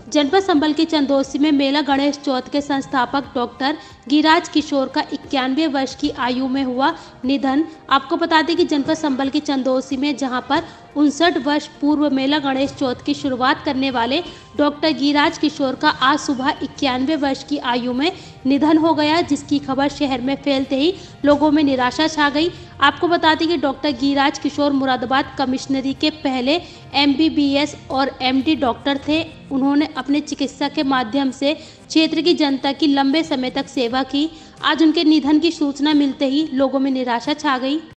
जनपद संबल के चंदौसी में मेला गणेश चौथ के संस्थापक डॉक्टर गिरिराज किशोर का 91 वर्ष की आयु में हुआ निधन। आपको बता दें कि जनपद संबल के चंदौसी में जहां पर 59 वर्ष पूर्व मेला गणेश चौथ की शुरुआत करने वाले डॉक्टर गिरिराज किशोर का आज सुबह 91 वर्ष की आयु में निधन हो गया, जिसकी खबर शहर में फैलते ही लोगों में निराशा छा गई। आपको बता दें कि डॉक्टर गिरिराज किशोर मुरादाबाद कमिश्नरी के पहले MBBS और MD डॉक्टर थे। उन्होंने अपने चिकित्सा के माध्यम से क्षेत्र की जनता की लंबे समय तक सेवा की। आज उनके निधन की सूचना मिलते ही लोगों में निराशा छा गई।